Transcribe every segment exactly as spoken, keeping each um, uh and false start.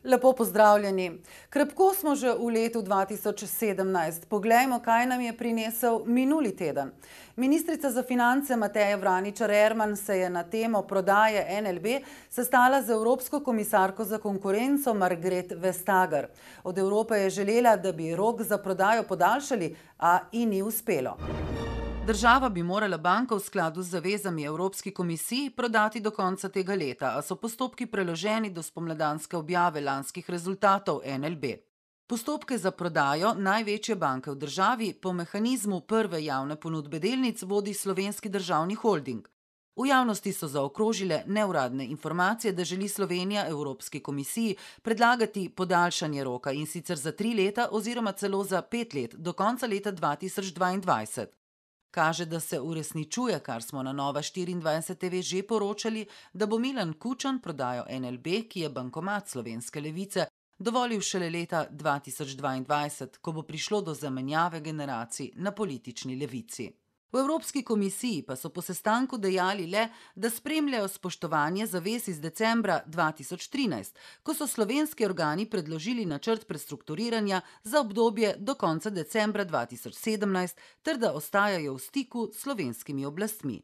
Lepo pozdravljeni. Krepko smo že v letu dva tisoč sedemnajst. Poglejmo, kaj nam je prinesel minuli teden. Ministrica za finance Mateja Vraničar Erman se je na temo prodaje N L B sestala z Evropsko komisarko za konkurenco Margrethe Vestager. Od Evrope je želela, da bi rok za prodajo podaljšali, a ji ni uspelo. Država bi morala banko v skladu z zavezami Evropski komisiji prodati do konca tega leta, a so postopki preloženi do spomladanske objave lanskih rezultatov N L B. Postopke za prodajo največje banke v državi po mehanizmu prve javne ponudbe delnic vodi Slovenski državni holding. V javnosti so zaokrožile neuradne informacije, da želi Slovenija Evropski komisiji predlagati podaljšanje roka, in sicer za tri leta oziroma celo za pet let do konca leta dva tisoč dvaindvajset. Kaže, da se uresničuje, kar smo na Nova štiriindvajset TV že poročali, da bo Milan Kučan prodajo N L B, ki je bankomat slovenske levice, dovolil šele leta dva tisoč dvaindvajset, ko bo prišlo do zamenjave generacij na politični levici. V Evropski komisiji pa so po sestanku dejali le, da spremljajo spoštovanje zavez iz decembra dva tisoč trinajst, ko so slovenski organi predložili načrt prestrukturiranja za obdobje do konca decembra dva tisoč sedemnajst ter da ostajajo v stiku s slovenskimi oblastmi.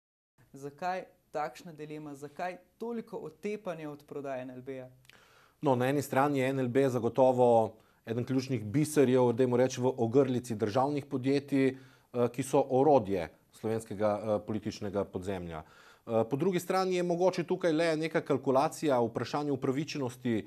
Zakaj takšna dilema, zakaj toliko otepanja od prodaje N L B-ja? No, na eni strani je N L B zagotovo eden ključnih biserjev, dajmo reči, v ogrlici državnih podjetij, ki so orodje slovenskega političnega podzemlja. Po drugi strani je mogoče tukaj le neka kalkulacija o vprašanju upravičenosti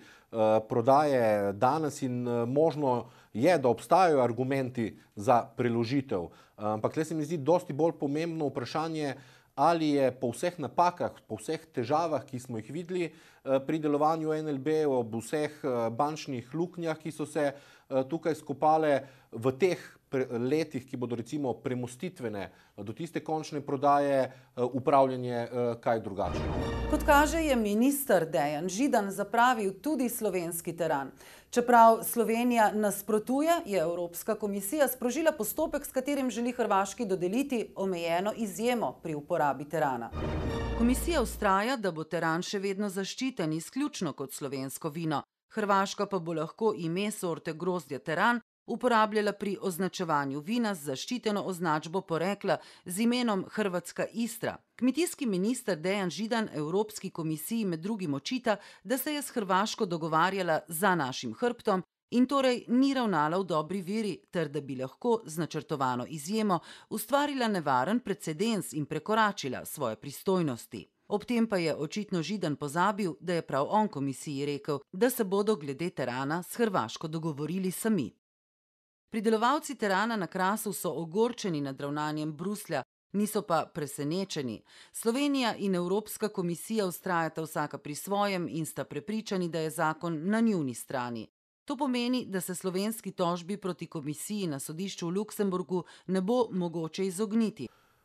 prodaje danes in možno je, da obstajajo argumenti za preložitev. Ampak le se mi zdi dosti bolj pomembno vprašanje, ali je po vseh napakah, po vseh težavah, ki smo jih videli pri delovanju N L B, ob vseh bančnih luknjah, ki so se tukaj skopale v teh letih, ki bodo recimo premostitvene do tiste končne prodaje, upravljanje kaj drugačno. Kot kaže, je minister Dejan Židan zapravil tudi slovenski teran. Čeprav Slovenija nasprotuje, je Evropska komisija sprožila postopek, s katerim želi Hrvaški dodeliti omejeno izjemo pri uporabi terana. Komisija vztraja, da bo teran še vedno zaščiten izključno kot slovensko vino. Hrvaška pa bo lahko ime sorte grozdja teran uporabljala pri označevanju vina z zaščiteno označbo porekla z imenom Hrvatska Istra. Kmetijski minister Dejan Židan Evropski komisiji med drugim očita, da se je s Hrvaško dogovarjala za našim hrbtom in torej ni ravnala v dobri veri, ter da bi lahko z načrtovano izjemo ustvarila nevaren precedens in prekoračila svoje pristojnosti. Ob tem pa je očitno Židan pozabil, da je prav on komisiji rekel, da se bodo glede terana s Hrvaško dogovorili sami. Pridelovalci terana na Krasu so ogorčeni nad ravnanjem Bruslja, niso pa presenečeni. Slovenija in Evropska komisija vztrajata vsaka pri svojem in sta prepričani, da je zakon na njuni strani. To pomeni, da se slovenski tožbi proti komisiji na sodišču v Luksemburgu ne bo mogoče izogniti.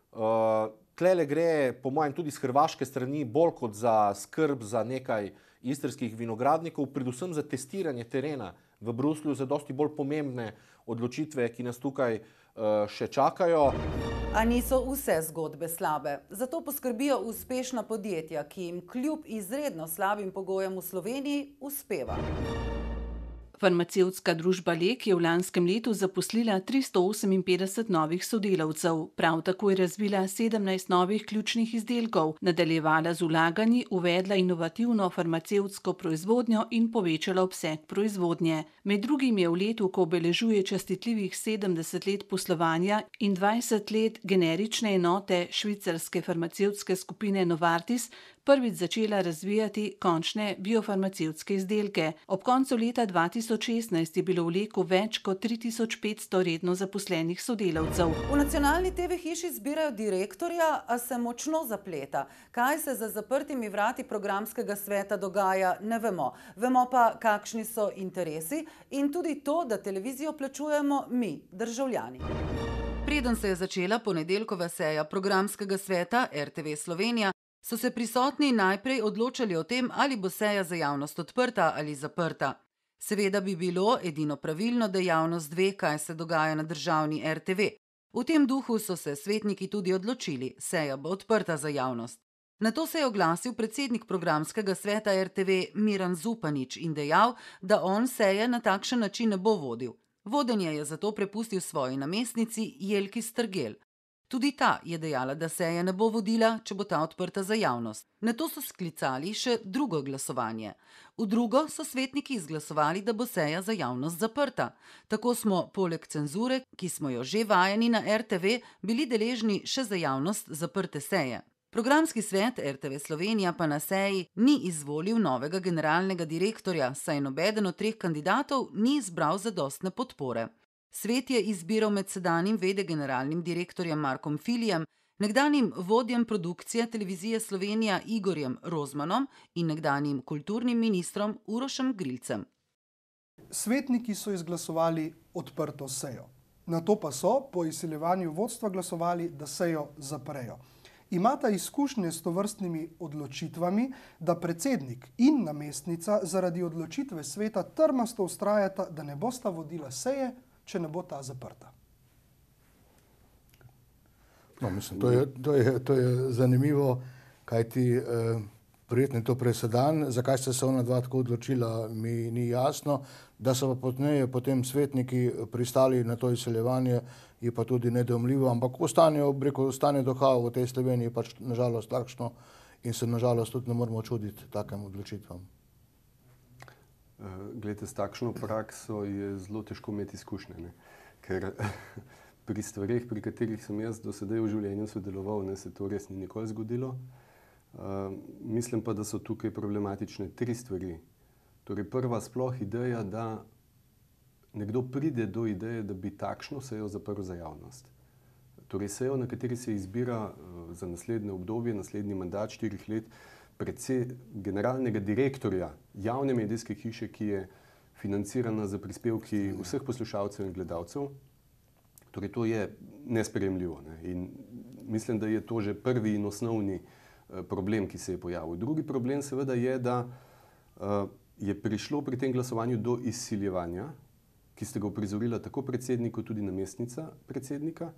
Uh, tlele gre, po mojem, tudi z hrvaške strani bolj kot za skrb za nekaj istrskih vinogradnikov, predvsem za testiranje terena v Bruslju, za dosti bolj pomembne odločitve, ki nas tukaj uh, še čakajo. A niso vse zgodbe slabe. Zato poskrbijo uspešna podjetja, ki jim kljub izredno slabim pogojem v Sloveniji uspeva. Farmacevtska družba Lek je v lanskem letu zaposlila tristo oseminpetdeset novih sodelavcev. Prav tako je razvila sedemnajst novih ključnih izdelkov, nadaljevala z vlaganji, uvedla inovativno farmacevtsko proizvodnjo in povečala obseg proizvodnje. Med drugim je v letu, ko obeležuje častitljivih sedemdeset let poslovanja in dvajset let generične enote švicarske farmacevtske skupine Novartis, prvič začela razvijati končne biofarmacevtske izdelke. Ob koncu leta dva tisoč šestnajst je bilo v Leku več kot tri tisoč petsto redno zaposlenih sodelavcev. V nacionalni T V hiši zbirajo direktorja, a se močno zapleta. Kaj se za zaprtimi vrati programskega sveta dogaja, ne vemo. Vemo pa, kakšni so interesi in tudi to, da televizijo plačujemo mi, državljani. Preden se je začela ponedeljkova seja programskega sveta R T V Slovenija, so se prisotni najprej odločali o tem, ali bo seja za javnost odprta ali zaprta. Seveda bi bilo edino pravilno, da javnost ve, kaj se dogaja na državni R T V. V tem duhu so se svetniki tudi odločili, seja bo odprta za javnost. Na to se je oglasil predsednik programskega sveta R T V Miran Zupanič in dejal, da on seje na takšen način ne bo vodil. Vodenje je zato prepustil svoji namestnici Jelki Strgel. Tudi ta je dejala, da seje ne bo vodila, če bo ta odprta za javnost. Nato so sklicali še drugo glasovanje. V drugo so svetniki izglasovali, da bo seja za javnost zaprta. Tako smo poleg cenzure, ki smo jo že vajeni na R T V, bili deležni še za javnost zaprte seje. Programski svet R T V Slovenija pa na seji ni izvolil novega generalnega direktorja, saj nobeden od treh kandidatov ni izbral zadostne podpore. Svet je izbiral med sedanjim vede generalnim direktorjem Markom Filijem, nekdanjim vodjem produkcije Televizije Slovenija Igorjem Rozmanom in nekdanjim kulturnim ministrom Urošem Grilcem. Svetniki so izglasovali odprto sejo. Nato pa so po izsiljevanju vodstva glasovali, da sejo zaprejo. Imata izkušnje s tovrstnimi odločitvami, da predsednik in namestnica zaradi odločitve sveta trmasto vztrajata, da ne bosta vodila seje, če ne bo ta zaprta. No, mislim, to je, to je, to je zanimivo, kajti eh, verjetno je to presedan. Zakaj sta se ona dva tako odločila, mi ni jasno. Da so pa potneje potem svetniki pristali na to izseljevanje, je pa tudi nedomljivo, ampak ostane, obreko, ostane duha v tej Sloveniji pač nažalost takšno in se nažalost tudi ne moramo čuditi takim odločitvam. Glejte, s takšno prakso je zelo težko imeti izkušnje, ne? Ker pri stvareh, pri katerih sem jaz do sedaj v življenju sodeloval, ne, se to res ni nikoli zgodilo. Uh, mislim pa, da so tukaj problematične tri stvari. Torej, prva sploh ideja, da nekdo pride do ideje, da bi takšno sejo zaprl za javnost. Torej, sejo, na kateri se izbira uh, za naslednje obdobje, naslednji mandat štirih let, predvsej generalnega direktorja javne medijske hiše, ki je financirana za prispevki vseh poslušalcev in gledalcev. Torej, to je nesprejemljivo, ne? In mislim, da je to že prvi in osnovni uh, problem, ki se je pojavil. Drugi problem seveda je, da uh, je prišlo pri tem glasovanju do izsiljevanja, ki ste ga uprizorila tako predsednik, kot tudi namestnica predsednika.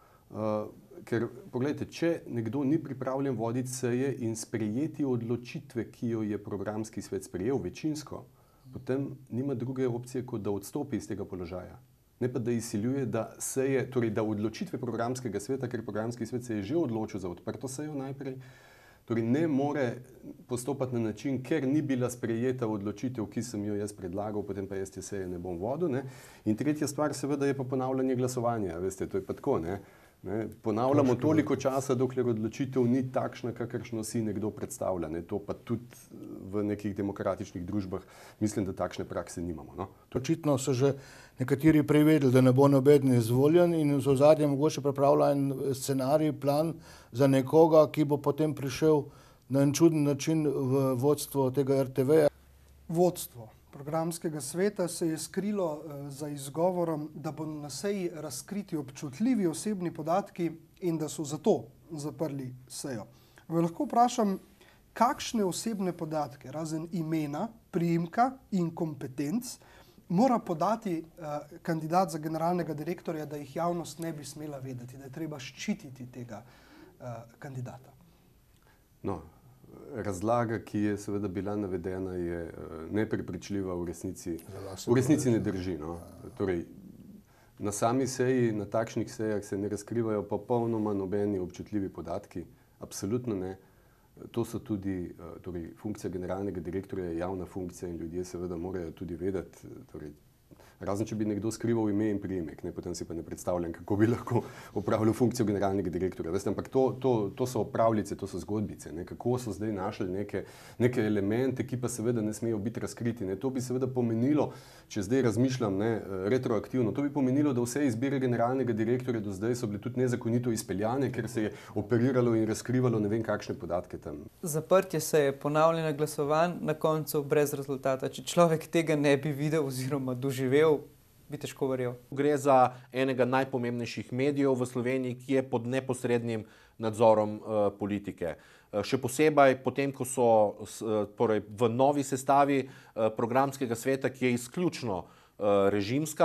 Uh, ker, pogledajte, če nekdo ni pripravljen voditi seje in sprejeti odločitve, ki jo je programski svet sprejel večinsko, potem nima druge opcije, kot da odstopi iz tega položaja. Ne pa da izsiljuje, da seje, torej da odločitve programskega sveta, ker programski svet se je že odločil za odprto sejo najprej, torej ne more postopati na način, ker ni bila sprejeta odločitev, ki sem jo jaz predlagal, potem pa jaz te seje ne bom vodil, ne. In tretja stvar seveda je pa ponavljanje glasovanja, veste, to je pa tako, ne. Ne, ponavljamo toliko časa, dokler odločitev ni takšna, kakršno si nekdo predstavlja. Ne. To pa tudi v nekih demokratičnih družbah mislim, da takšne prakse nimamo. No. Očitno so že nekateri prevedeli, da ne bo nobeden izvoljen in v ozadju mogoče pripravlja en scenarij, plan za nekoga, ki bo potem prišel na en čuden način v vodstvo tega R T V-ja. Vodstvo programskega sveta se je skrilo za izgovorom, da bo na seji razkriti občutljivi osebni podatki in da so zato zaprli sejo. Vas lahko vprašam, kakšne osebne podatke, razen imena, priimka in kompetenc, mora podati uh, kandidat za generalnega direktorja, da jih javnost ne bi smela vedeti, da je treba ščititi tega uh, kandidata? No, razlaga, ki je seveda bila navedena, je neprepričljiva, v resnici, v resnici ne drži. No. Torej, na sami seji, na takšnih sejah se ne razkrivajo popolnoma nobeni občutljivi podatki, absolutno ne. To so tudi, torej, funkcija generalnega direktorja je javna funkcija in ljudje seveda morajo tudi vedeti, torej, razen če bi nekdo skrival ime in priimek, ne, potem si pa ne predstavljam, kako bi lahko opravljal funkcijo generalnega direktorja. Veste, ampak to, to, to so pravljice, to so zgodbice, ne, kako so zdaj našli neke, neke elemente, ki pa seveda ne smejo biti razkriti. Ne. To bi seveda pomenilo, če zdaj razmišljam ne, retroaktivno, to bi pomenilo, da vse izbire generalnega direktorja do zdaj so bile tudi nezakonito izpeljane, ker se je operiralo in razkrivalo ne vem kakšne podatke tam. Zaprtje se je ponavljanje glasovanj na koncu brez rezultata. Če človek tega ne bi videl oziroma doživel, bi težko verjel. Gre za enega najpomembnejših medijev v Sloveniji, ki je pod neposrednim nadzorom uh, politike. Uh, še posebej potem, ko so uh, torej v novi sestavi uh, programskega sveta, ki je izključno uh, režimska,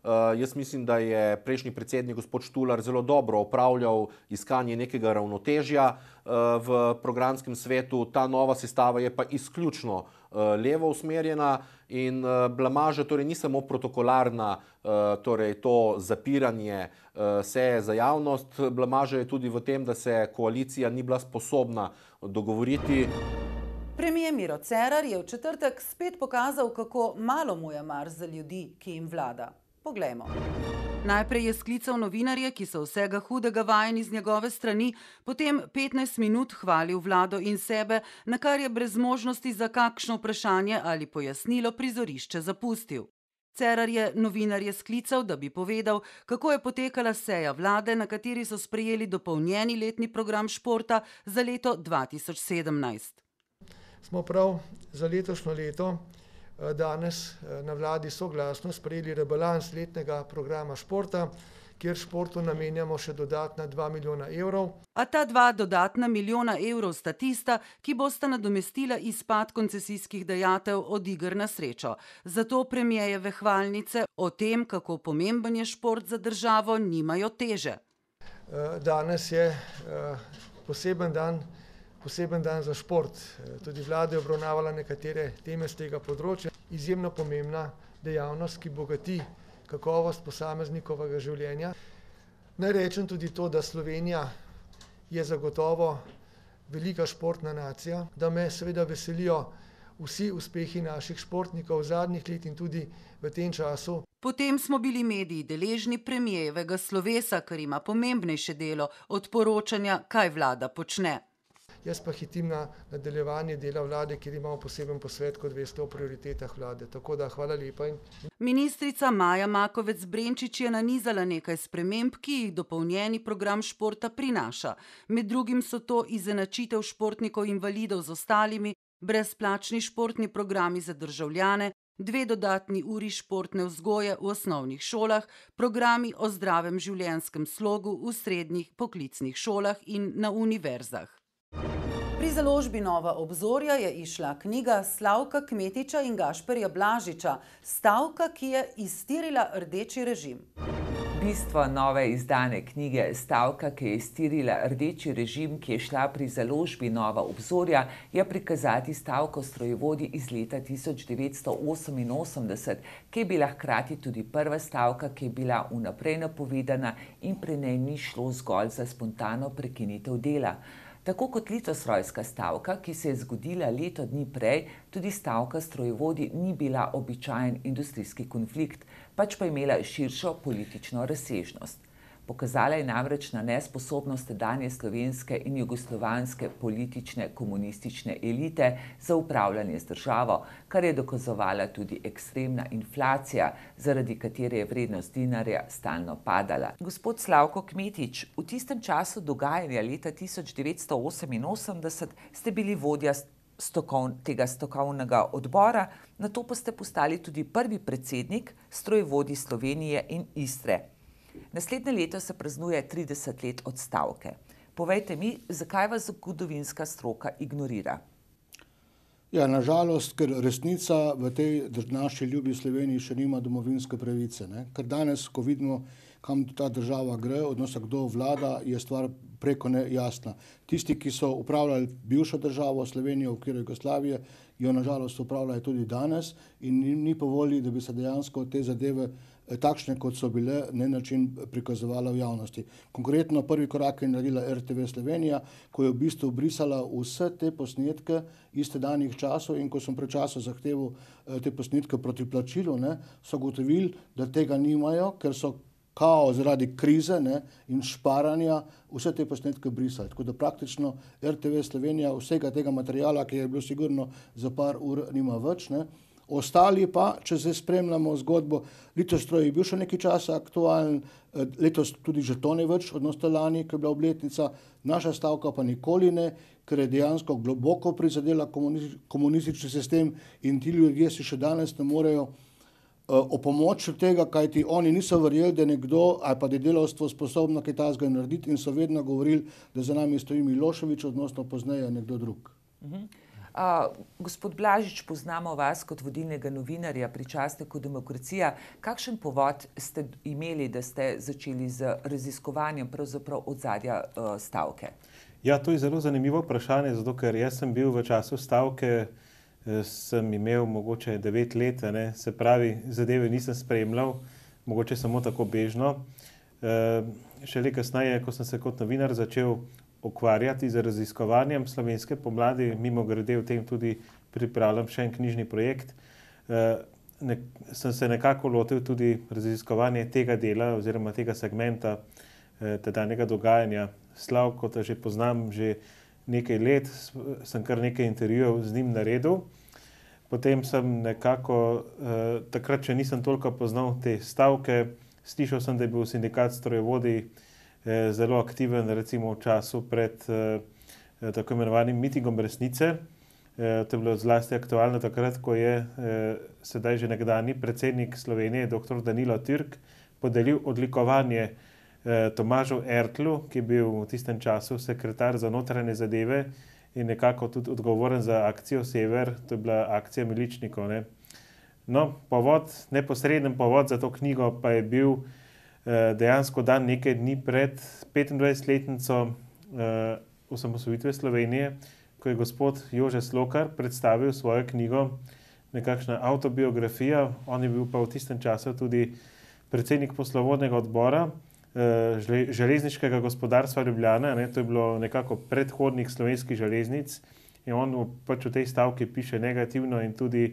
Jaz mislim, da je prejšnji predsednik gospod Štular zelo dobro opravljal iskanje nekega ravnotežja v programskem svetu. Ta nova sestava je pa izključno levo usmerjena in blamaža torej ni samo protokolarna, torej to zapiranje seje za javnost, blamaža je tudi v tem, da se koalicija ni bila sposobna dogovoriti. Premier Miro Cerar je v četrtek spet pokazal, kako malo mu je mar za ljudi, ki jim vlada. Poglejmo. Najprej je sklical novinarje, ki so vsega hudega vajeni z njegove strani, potem petnajst minut hvalil vlado in sebe, na kar je brez možnosti za kakšno vprašanje ali pojasnilo prizorišče zapustil. Cerar je novinarje sklical, da bi povedal, kako je potekala seja vlade, na kateri so sprejeli dopolnjeni letni program športa za leto dva tisoč sedemnajst. Smo prav za letošnjo leto danes na vladi soglasno sprejeli rebalans letnega programa športa, kjer športu namenjamo še dodatna dva milijona evrov. A ta dva dodatna milijona evrov sta tista, ki bosta nadomestila izpad koncesijskih dajatev od iger na srečo. Zato premierjeve hvalnice o tem, kako pomemben je šport za državo, nimajo teže. Danes je poseben dan, poseben dan za šport. Tudi vlada je obravnavala nekatere teme z tega področja. Izjemno pomembna dejavnost, ki bogati kakovost posameznikovega življenja. Naj rečem tudi to, da Slovenija je zagotovo velika športna nacija, da me seveda veselijo vsi uspehi naših športnikov v zadnjih let in tudi v tem času. Potem smo bili mediji deležni premierjevega slovesa, ker ima pomembnejše delo od poročanja, kaj vlada počne. Jaz pa hitim na nadaljevanje dela vlade, kjer imamo poseben posvet, kot veste, o prioritetah vlade. Tako da hvala lepa. Ministrica Maja Makovec Brenčič je nanizala nekaj sprememb, ki jih dopolnjeni program športa prinaša. Med drugim so to izenačitev športnikov invalidov z ostalimi, brezplačni športni programi za državljane, dve dodatni uri športne vzgoje v osnovnih šolah, programi o zdravem življenjskem slogu v srednjih poklicnih šolah in na univerzah. Pri založbi Nova obzorja je izšla knjiga Slavka Kmetiča in Gašperja Blažiča, Stavka, ki je iztirila rdeči režim. Bistvo nove izdane knjige Stavka, ki je iztirila rdeči režim, ki je šla pri založbi Nova obzorja, je prikazati stavko strojevodij iz leta tisoč devetsto oseminosemdeset, ki je bila hkrati tudi prva stavka, ki je bila vnaprej napovedana in pri njej ni šlo zgolj za spontano prekinitev dela. Tako kot Litostrojska stavka, ki se je zgodila leto dni prej, tudi stavka strojevodij ni bila običajen industrijski konflikt, pač pa imela širšo politično razsežnost. Pokazala je namreč na nesposobnost tedanje slovenske in jugoslovanske politične komunistične elite za upravljanje z državo, kar je dokazovala tudi ekstremna inflacija, zaradi katere je vrednost dinarja stalno padala. Gospod Slavko Kmetič, v tistem času dogajanja leta tisoč devetsto oseminosemdeset ste bili vodja stokov, tega stokovnega odbora, nato pa ste postali tudi prvi predsednik strojevodij Slovenije in Istre. Naslednje leto se praznuje trideset let od stavke. Povejte mi, zakaj vas zgodovinska stroka ignorira? Ja, nažalost, ker resnica v tej naši ljubi Sloveniji še nima domovinske pravice. Ne? Ker danes, ko vidimo, kam ta država gre, odnosno kdo vlada, je stvar preko nejasna. Tisti, ki so upravljali bivšo državo Slovenijo v okviru Jugoslavije, jo nažalost upravljajo tudi danes in ni po volji, da bi se dejansko te zadeve takšne, kot so bile, na način prikazovala v javnosti. Konkretno prvi korak je naredila R T V Slovenija, ko je v bistvu brisala vse te posnetke iz tedanjih časov in ko sem pred časom zahteval te posnetke proti plačilu, ne, so gotovili, da tega nimajo, ker so kao zaradi krize ne, in šparanja vse te posnetke brisali. Tako da praktično R T V Slovenija vsega tega materijala, ki je bilo sigurno za par ur, nima več. Ne. Ostali pa, če se spremljamo zgodbo, Litostroj je bil še nekaj časa aktualen, letos tudi že to ne več, odnosno lani, ko je bila obletnica, naša stavka pa nikoli ne, ker je dejansko globoko prizadela komunistični sistem in ti ljudje si še danes ne morejo o pomoč tega, kajti oni niso verjeli, da je nekdo ali pa da je delavstvo sposobno kaj takega narediti in so vedno govorili, da za nami stoji Milošević, odnosno pozneje nekdo drug. Mhm. Uh, gospod Blažič, poznamo vas kot vodilnega novinarja pri časniku Demokracija. Kakšen povod ste imeli, da ste začeli z raziskovanjem pravzaprav ozadja uh, stavke? Ja, to je zelo zanimivo vprašanje, zato ker jaz sem bil v času stavke, sem imel mogoče devet let, ne, se pravi, zadeve nisem spremljal, mogoče samo tako bežno. E, šele kasneje, ko sem se kot novinar začel ukvarjati z raziskovanjem slovenske pomladi, mimo grede v tem tudi pripravljam še en knjižni projekt, e, ne, sem se nekako lotil tudi raziskovanje tega dela oziroma tega segmenta e, tedanjega dogajanja. Slavko že poznam že nekaj let, sem kar nekaj intervjujev z njim naredil. Potem sem nekako, eh, takrat še nisem toliko poznal te stavke, slišal sem, da je bil sindikat strojevodij eh, zelo aktiven, recimo v času pred eh, tako imenovanim mitingom resnice. Eh, to je bilo zlasti aktualno takrat, ko je eh, sedaj že nekdanji predsednik Slovenije, doktor Danilo Türk, podelil odlikovanje Tomažu Ertlu, ki je bil v tistem času sekretar za notranje zadeve in nekako tudi odgovoren za akcijo Sever, to je bila akcija miličnikov. Ne. No, povod, neposreden povod za to knjigo pa je bil eh, dejansko dan nekaj dni pred petindvajsetletnico eh, osamosvojitve Slovenije, ko je gospod Jože Slokar predstavil svojo knjigo, nekakšna avtobiografija. On je bil pa v tistem času tudi predsednik poslovodnega odbora železniškega gospodarstva Ljubljana, ne, to je bilo nekako predhodnik slovenskih železnic in on pač v tej stavki piše negativno in tudi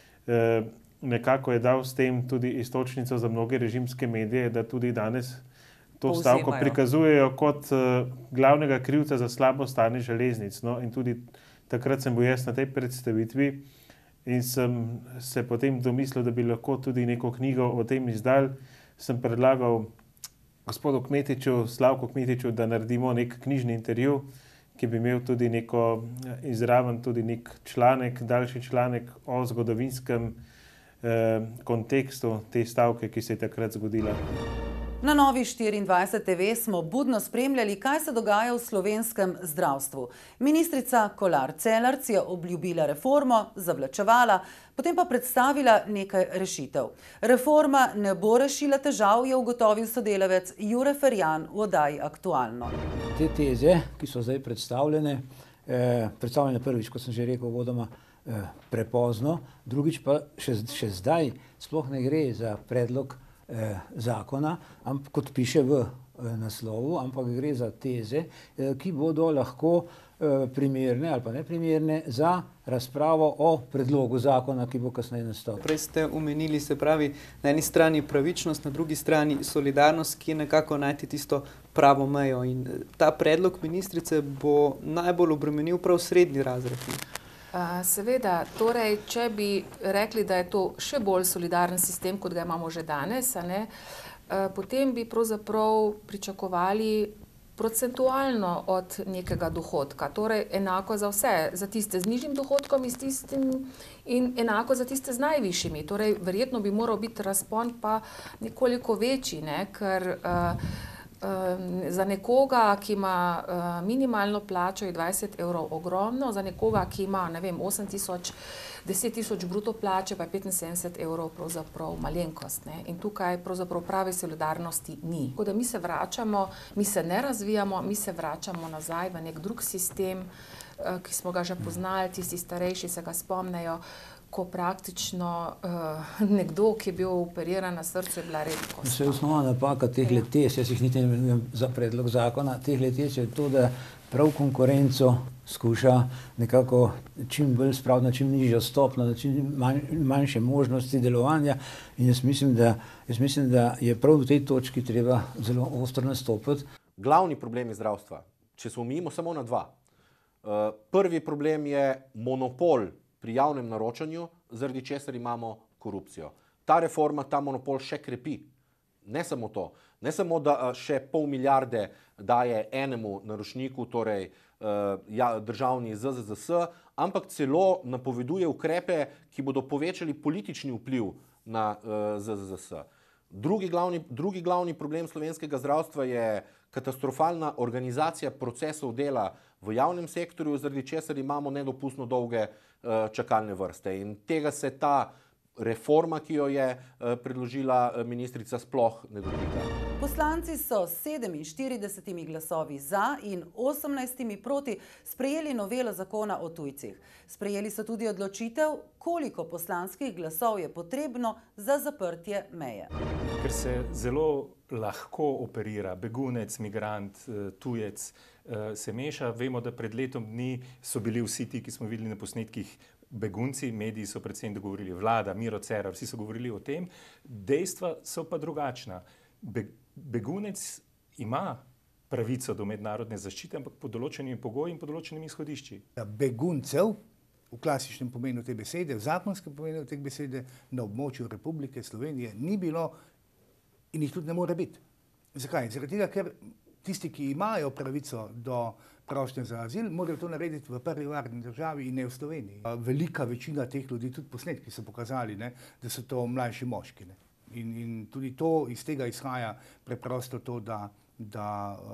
eh, nekako je dal s tem tudi istočnico za mnoge režimske medije, da tudi danes to Povzemajo. stavko prikazujejo kot eh, glavnega krivca za slabo stanje železnic. No, in tudi takrat sem bil jaz na tej predstavitvi in sem se potem domislil, da bi lahko tudi neko knjigo o tem izdal. Sem predlagal gospodu Kmetiču, Slavku Kmetiču, da naredimo nek knjižni intervju, ki bi imel tudi neko izraven, tudi nek članek, daljši članek o zgodovinskem eh, kontekstu te stavke, ki se je takrat zgodila. Na Novi štiriindvajset T V smo budno spremljali, kaj se dogaja v slovenskem zdravstvu. Ministrica Kolar Celarc je obljubila reformo, zavlačevala, potem pa predstavila nekaj rešitev. Reforma ne bo rešila težav, je ugotovil sodelavec Jure Ferjan v oddaji Aktualno. Te teze, ki so zdaj predstavljene, eh, predstavljene prvič, kot sem že rekel vodoma, eh, prepozno, drugič pa še, še zdaj sploh ne gre za predlog eh, zakona, ampak kot piše v eh, naslovu, ampak gre za teze, eh, ki bodo lahko eh, primerne ali pa neprimerne za razpravo o predlogu zakona, ki bo kasneje nastal. Prej ste omenili, se pravi, na eni strani pravičnost, na drugi strani solidarnost, ki je nekako najti tisto pravo mejo. In ta predlog ministrice bo najbolj obremenil prav srednji razred. Seveda, torej, če bi rekli, da je to še bolj solidaren sistem, kot ga imamo že danes, a ne, potem bi pravzaprav pričakovali procentualno od nekega dohodka, torej enako za vse, za tiste z nižjim dohodkom in, tistim, in enako za tiste z najvišjimi. Torej, verjetno bi moral biti razpon pa nekoliko večji, ne, ker uh, za nekoga, ki ima minimalno plačo, je dvajset evrov ogromno, za nekoga, ki ima, ne vem, osem tisoč, deset tisoč bruto plače, pa je petinsedemdeset evrov pravzaprav malenkost, ne. In tukaj pravzaprav prave solidarnosti ni. Tako da mi se vračamo, mi se ne razvijamo, mi se vračamo nazaj v nek drug sistem, ki smo ga že poznali, tisti starejši se ga spomnejo, ko praktično uh, nekdo, ki je bil operiran na srcu, je bila redkost. Vse osnovna napaka teh letes, jaz jih niti ne imenujem za predlog zakona, teh letes je to, da prav konkurenco skuša nekako čim bolj spraviti na čim nižjo stopnjo, na čim manj, manjše možnosti delovanja in jaz mislim, da, jaz mislim, da je prav v tej točki treba zelo ostro nastopiti. Glavni problem je zdravstva, če se omejimo samo na dva. Uh, prvi problem je monopol pri javnem naročanju, zaradi česar imamo korupcijo. Ta reforma ta monopol še krepi. Ne samo to. Ne samo, da še pol milijarde daje enemu naročniku, torej ja, državni Z Z Z S, ampak celo napoveduje ukrepe, ki bodo povečali politični vpliv na Z Z Z S. Drugi glavni, drugi glavni problem slovenskega zdravstva je katastrofalna organizacija procesov dela v javnem sektorju, zaradi česar imamo nedopustno dolge čakalne vrste. In tega se ta reforma, ki jo je predložila ministrica, sploh ne dotika. Poslanci so s sedeminštiridesetimi glasovi za in osemnajstimi proti sprejeli novelo zakona o tujcih. Sprejeli so tudi odločitev, koliko poslanskih glasov je potrebno za zaprtje meje. Ker se zelo lahko operira, begunec, migrant, tujec, se meša. Vemo, da pred letom dni so bili vsi ti, ki smo videli na posnetkih, begunci, mediji so predvsem dogovorili, vlada, Miro Cerar, vsi so govorili o tem. Dejstva so pa drugačna. Be begunec ima pravico do mednarodne zaščite, ampak pod določenimi pogoji in pod določenimi izhodišči. Beguncev v klasičnem pomenu te besede, v zakonskem pomenu te besede na območju Republike Slovenije ni bilo in jih tudi ne more biti. Zakaj? Zaradi tega, ker tisti, ki imajo pravico do prošnje za azil, morajo to narediti v prvi varni državi in ne v Sloveniji. Velika večina teh ljudi, tudi posnetki so pokazali, ne, da so to mlajši moški. Ne. In, in tudi to iz tega izhaja preprosto to, da, da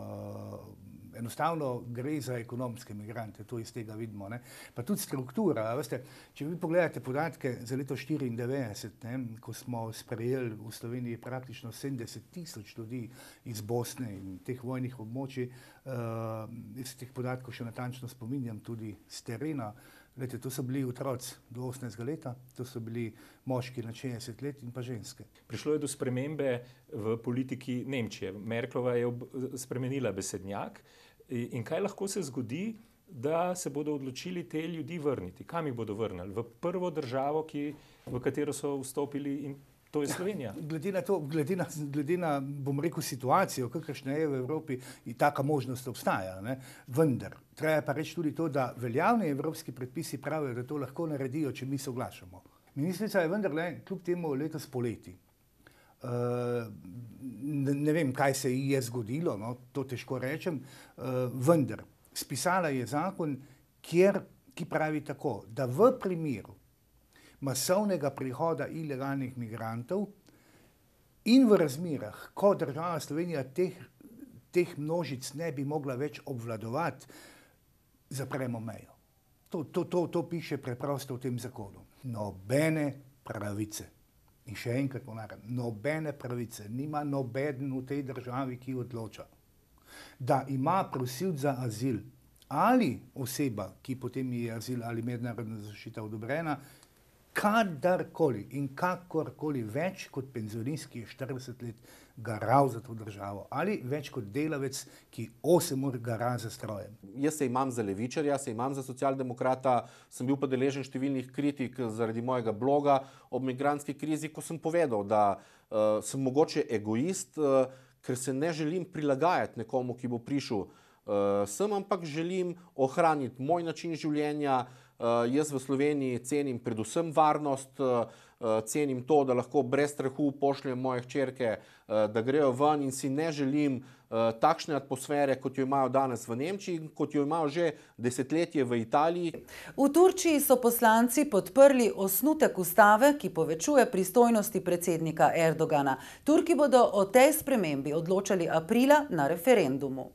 uh, enostavno gre za ekonomske migrante, to iz tega vidimo. Ne. Pa tudi struktura, veste, če vi pogledate podatke za leto štiriindevetdeset, ne, ko smo sprejeli v Sloveniji praktično sedemdeset tisoč ljudi iz Bosne in teh vojnih območij, uh, iz teh podatkov še natančno spominjam tudi z terena. Lete, to so bili otroci do osemnajstega leta, to so bili moški na šestdeset let in pa ženske. Prišlo je do spremembe v politiki Nemčije. Merklova je spremenila besednjak. In kaj lahko se zgodi, da se bodo odločili te ljudi vrniti? Kam jih bodo vrnili? V prvo državo, ki, v katero so vstopili, in to je Slovenija. Glede na to, glede na, glede na, bom rekel, situacijo, kakršna je v Evropi, in taka možnost obstaja, ne? Vendar, treba pa reči tudi to, da veljavni evropski predpisi pravijo, da to lahko naredijo, če mi soglašamo. Ministrica je vendarle, kljub temu letos poleti. Uh, ne, ne vem, kaj se ji je zgodilo, no, to težko rečem, uh, vendar, spisala je zakon, kjer, ki pravi tako, da v primeru masovnega prihoda ilegalnih migrantov in v razmerah, ko država Slovenija teh, teh množic ne bi mogla več obvladovati, zapremo mejo. To, to, to, to piše preprosto v tem zakonu. Nobene pravice. In še enkrat ponavljam, nobene pravice nima nobeden v tej državi, ki odloča, da ima prosilec za azil ali oseba, ki potem je azil ali mednarodna zaščita odobrena, kadarkoli in kakorkoli več kot penzionist, ki je štirideset let garal za to državo, ali več kot delavec, ki osem ur gara za strojem. Jaz se imam za levičarja, se imam za socialdemokrata, sem bil pa deležen številnih kritik zaradi mojega bloga ob migrantski krizi, ko sem povedal, da uh, sem mogoče egoist, uh, ker se ne želim prilagajati nekomu, ki bo prišel uh, sem, ampak želim ohraniti moj način življenja. Uh, jaz v Sloveniji cenim predvsem varnost, uh, cenim to, da lahko brez strahu pošljem moje hčerke, uh, da grejo ven, in si ne želim uh, takšne atmosfere, kot jo imajo danes v Nemčiji, kot jo imajo že desetletje v Italiji. V Turčiji so poslanci podprli osnutek ustave, ki povečuje pristojnosti predsednika Erdogana. Turki bodo o tej spremembi odločali aprila na referendumu.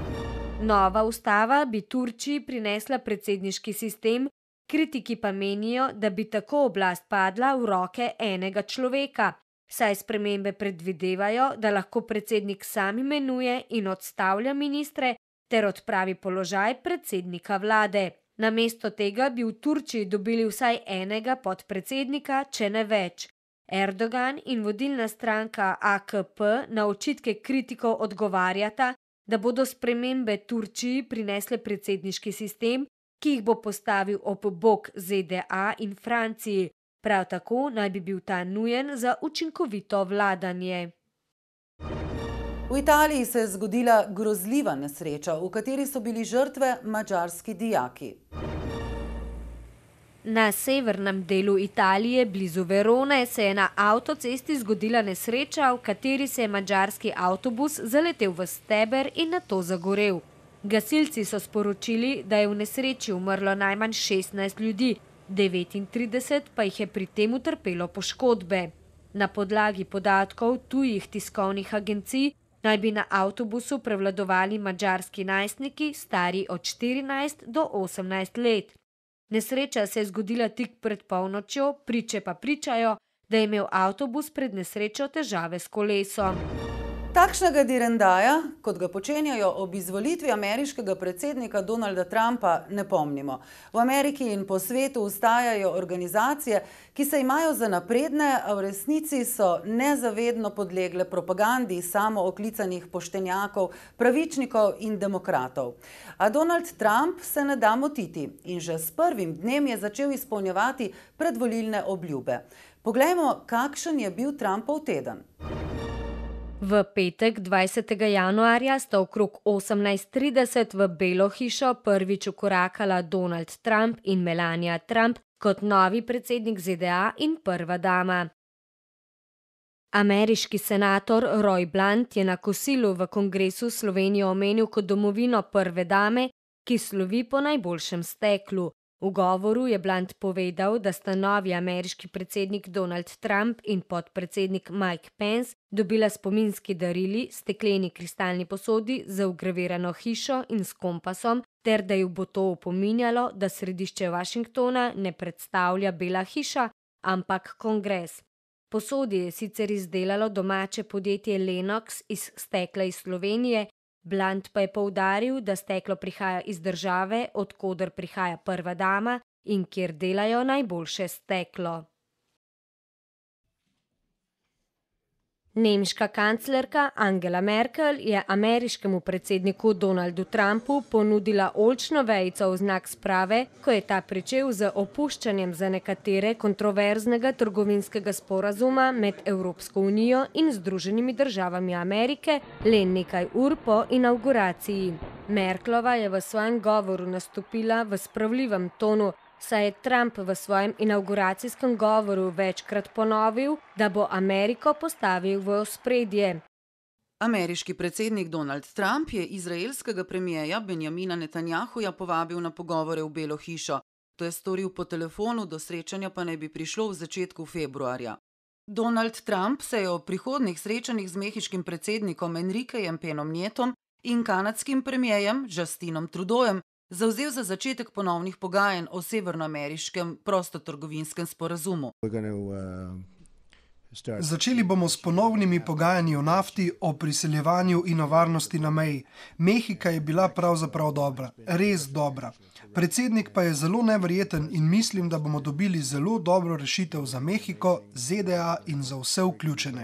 Nova ustava bi Turčiji prinesla predsedniški sistem, kritiki pa menijo, da bi tako oblast padla v roke enega človeka, saj spremembe predvidevajo, da lahko predsednik sam imenuje in odstavlja ministre ter odpravi položaj predsednika vlade. Namesto tega bi v Turčiji dobili vsaj enega podpredsednika, če ne več. Erdogan in vodilna stranka A K P na očitke kritikov odgovarjata, da bodo spremembe Turčiji prinesle predsedniški sistem, ki jih bo postavil ob bok Z D A in Franciji. Prav tako naj bi bil ta nujen za učinkovito vladanje. V Italiji se je zgodila grozljiva nesreča, v kateri so bili žrtve madžarski dijaki. Na severnem delu Italije, blizu Verone, se je na avtocesti zgodila nesreča, v kateri se je madžarski avtobus zaletel v steber in nato zagorel. Gasilci so sporočili, da je v nesreči umrlo najmanj šestnajst ljudi, devetintrideset pa jih je pri tem utrpelo poškodbe. Na podlagi podatkov tujih tiskovnih agencij naj bi na avtobusu prevladovali madžarski najstniki, stari od štirinajst do osemnajst let. Nesreča se je zgodila tik pred polnočjo, priče pa pričajo, da je imel avtobus pred nesrečo težave s kolesom. Takšnega direndaja, kot ga počenjajo ob izvolitvi ameriškega predsednika Donalda Trumpa, ne pomnimo. V Ameriki in po svetu ustajajo organizacije, ki se imajo za napredne, a v resnici so nezavedno podlegle propagandi samooklicanih poštenjakov, pravičnikov in demokratov. A Donald Trump se ne da motiti in že s prvim dnem je začel izpolnjevati predvolilne obljube. Poglejmo, kakšen je bil Trumpov teden. V petek dvajsetega januarja sta okrog osemnajst trideset v Belo hišo prvič vkorakala Donald Trump in Melania Trump kot novi predsednik Z D A in prva dama. Ameriški senator Roy Blunt je na kosilu v kongresu Slovenijo omenil kot domovino prve dame, ki slovi po najboljšem steklu. V govoru je Blunt povedal, da sta novi ameriški predsednik Donald Trump in podpredsednik Mike Pence dobila spominski darili, stekleni kristalni posodi z vgravirano hišo in s kompasom, ter da ju bo to opominjalo, da središče Washingtona ne predstavlja Bela hiša, ampak kongres. Posodi je sicer izdelalo domače podjetje Lennox iz stekla iz Slovenije, Blunt pa je poudaril, da steklo prihaja iz države, od koder prihaja prva dama in kjer delajo najboljše steklo. Nemška kanclerka Angela Merkel je ameriškemu predsedniku Donaldu Trumpu ponudila oljčno vejico v znak sprave, ko je ta pričel z opuščanjem za nekatere kontroverznega trgovinskega sporazuma med Evropsko unijo in Združenimi državami Amerike le nekaj ur po inauguraciji. Merklova je v svojem govoru nastopila v spravljivem tonu, saj je Trump v svojem inauguracijskem govoru večkrat ponovil, da bo Ameriko postavil v ospredje. Ameriški predsednik Donald Trump je izraelskega premijeja Benjamina Netanjahuja povabil na pogovore v Belo hišo. To je storil po telefonu, do srečanja pa naj bi prišlo v začetku februarja. Donald Trump se je o prihodnih srečanjih z mehiškim predsednikom Enriquejem Penom Nietom in kanadskim premijejem Justinom Trudeaujem zavzel za začetek ponovnih pogajanj o severnoameriškem prostotrgovinskem sporazumu. Začeli bomo s ponovnimi pogajanji o nafti, o priseljevanju in o varnosti na meji. Mehika je bila pravzaprav dobra, res dobra. Predsednik pa je zelo neverjeten in mislim, da bomo dobili zelo dobro rešitev za Mehiko, Z D A in za vse vključene.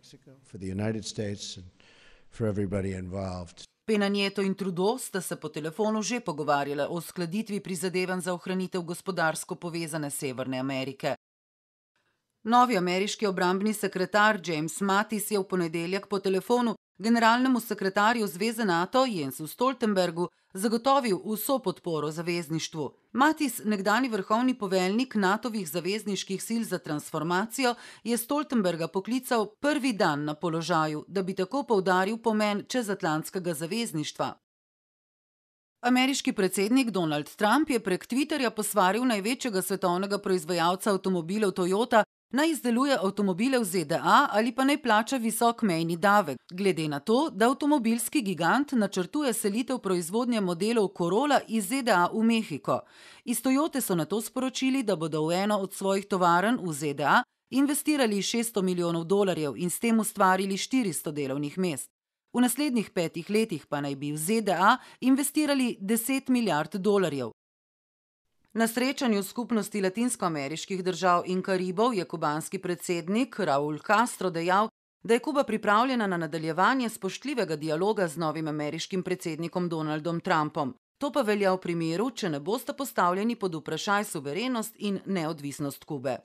Pena Nieto in Trudeau sta se po telefonu že pogovarjala o uskladitvi prizadevanj za ohranitev gospodarsko povezane Severne Amerike. Novi ameriški obrambni sekretar James Mattis je v ponedeljek po telefonu generalnemu sekretarju Zveze NATO Jensu Stoltenbergu zagotovil vso podporo zavezništvu. Mattis, nekdani vrhovni poveljnik Natovih zavezniških sil za transformacijo, je Stoltenberga poklical prvi dan na položaju, da bi tako poudaril pomen čezatlantskega zavezništva. Ameriški predsednik Donald Trump je prek Twitterja posvaril največjega svetovnega proizvajalca avtomobilov Toyota, naj izdeluje avtomobile v Z D A ali pa naj plača visok mejni davek, glede na to, da avtomobilski gigant načrtuje selitev proizvodnje modelov Corolla iz Z D A v Mehiko. Iz Toyote so nato sporočili, da bodo v eno od svojih tovarn v Z D A investirali šeststo milijonov dolarjev in s tem ustvarili štiristo delovnih mest. V naslednjih petih letih pa naj bi v Z D A investirali deset milijard dolarjev. Na srečanju skupnosti latinskoameriških držav in Karibov je kubanski predsednik Raul Castro dejal, da je Kuba pripravljena na nadaljevanje spoštljivega dialoga z novim ameriškim predsednikom Donaldom Trumpom. To pa velja v primeru, če ne bosta postavljeni pod vprašaj suverenost in neodvisnost Kube.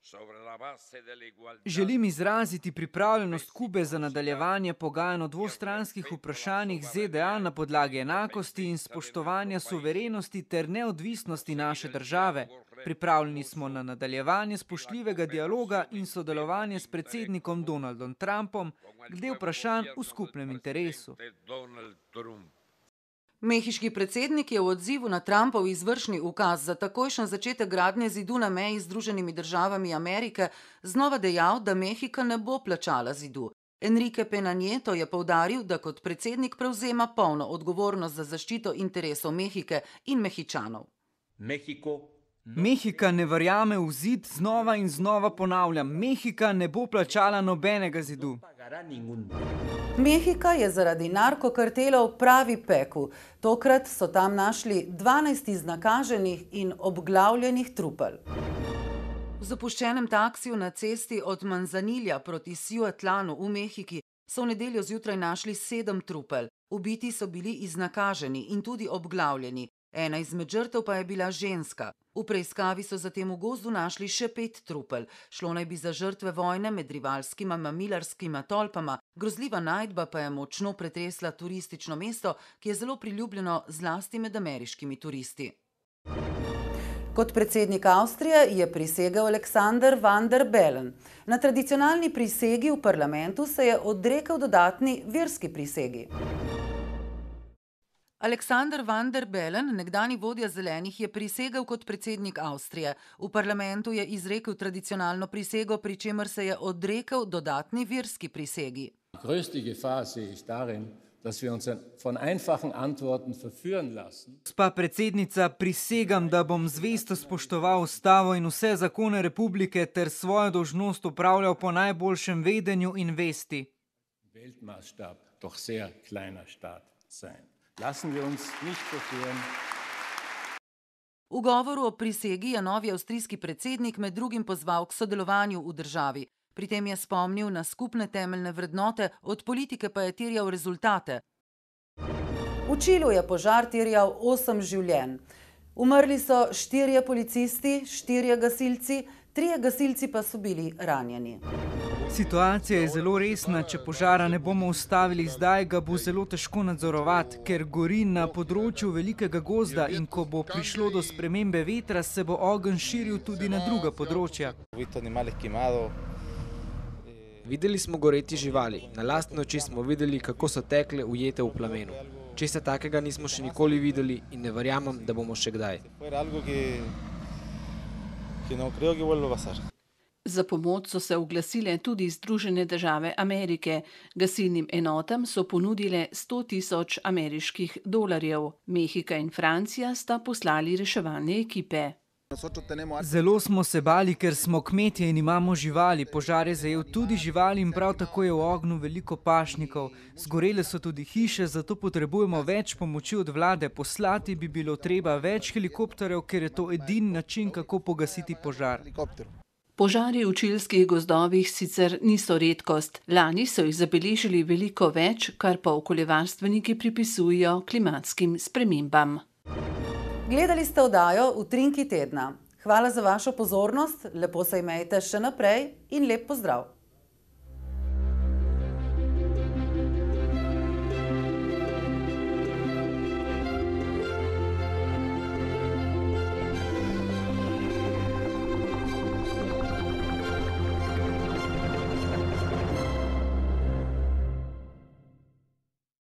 Želim izraziti pripravljenost Kube za nadaljevanje pogajanj o dvostranskih vprašanjih Z D A na podlagi enakosti in spoštovanja suverenosti ter neodvisnosti naše države. Pripravljeni smo na nadaljevanje spoštljivega dialoga in sodelovanje s predsednikom Donaldom Trumpom glede vprašanj v skupnem interesu. Mehiški predsednik je v odzivu na Trumpov izvršni ukaz za takojšen začetek gradnje zidu na meji z Združenimi državami Amerike znova dejal, da Mehika ne bo plačala zidu. Enrique Pena Nieto je poudaril, da kot predsednik prevzema polno odgovornost za zaščito interesov Mehike in Mehičanov. Mehika ne verjame v zid, znova in znova ponavljam, Mehika ne bo plačala nobenega zidu. Mehika je zaradi narkokartelov pravi pekel. Tokrat so tam našli dvanajst iznakaženih in obglavljenih trupel. V zapuščenem taksiju na cesti od Manzanilja proti Ciutlanu v Mehiki so v nedeljo zjutraj našli sedem trupel. Ubiti so bili iznakaženi in tudi obglavljeni. Ena izmed žrtev pa je bila ženska. V preiskavi so zatem v gozdu našli še pet trupel. Šlo naj bi za žrtve vojne med rivalskima mamilarskima tolpama. Grozljiva najdba pa je močno pretresla turistično mesto, ki je zelo priljubljeno zlasti med ameriškimi turisti. Kot predsednik Avstrije je prisegel Alexander Van der Bellen. Na tradicionalni prisegi v parlamentu se je odrekel dodatni verski prisegi. Alexander Van der Bellen, nekdanji vodja zelenih, je prisegel kot predsednik Avstrije. V parlamentu je izrekel tradicionalno prisego, pri čemer se je odrekel dodatni verski prisegi. Gospa predsednica, prisegam, da bom zvesto spoštoval ustavo in vse zakone republike ter svojo dolžnost opravljal po najboljšem vedenju in vesti. V govoru o prisegi je novi avstrijski predsednik med drugim pozval k sodelovanju v državi. Pri tem je spomnil na skupne temeljne vrednote, od politike pa je terjal rezultate. V Čilu je požar terjal osem življenj. Umrli so štirje policisti, štirje gasilci, trije gasilci pa so bili ranjeni. Situacija je zelo resna, če požara ne bomo ustavili zdaj, ga bo zelo težko nadzorovati, ker gori na področju velikega gozda in ko bo prišlo do spremembe vetra, se bo ogenj širil tudi na druga področja. Videli smo goreti živali, na lastne oči smo videli, kako so tekle ujete v plamenu. Česa takega nismo še nikoli videli in ne verjamem, da bomo še kdaj. Za pomoč so se oglasile tudi Združene države Amerike. Gasilnim enotam so ponudile sto tisoč ameriških dolarjev. Mehika in Francija sta poslali reševalne ekipe. Zelo smo se bali, ker smo kmetje in imamo živali. Požar je zajel tudi živali in prav tako je v ognju veliko pašnikov. Zgorele so tudi hiše, zato potrebujemo več pomoči od vlade. Poslati bi bilo treba več helikopterjev, ker je to edini način, kako pogasiti požar. Požari v čilskih gozdovih sicer niso redkost. Lani so jih zabeležili veliko več, kar pa okoljevarstveniki pripisujejo klimatskim spremembam. Gledali ste oddajo Utrinki tedna. Hvala za vašo pozornost, lepo se imejte še naprej in lep pozdrav.